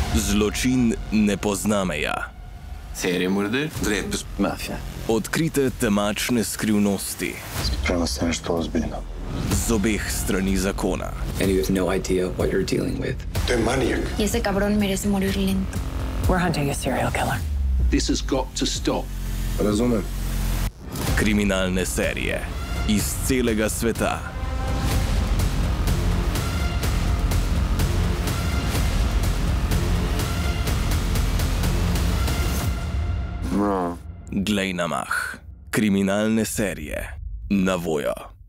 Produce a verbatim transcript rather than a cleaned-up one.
Zločin ne pozna meja. Seriemorder? Dred, mafija. Odkrite temačne skrivnosti. Sprema se nešto ozbiljno. Z obeh strani zakona. And you have no idea what you're dealing with. To je manijak. Y ese cabrón merece morir lento. We're hunting a serial killer. This has got to stop. Razumem. Kriminalne serije iz celega sveta. No. Glej na mah. Kriminalne serije na Voyo.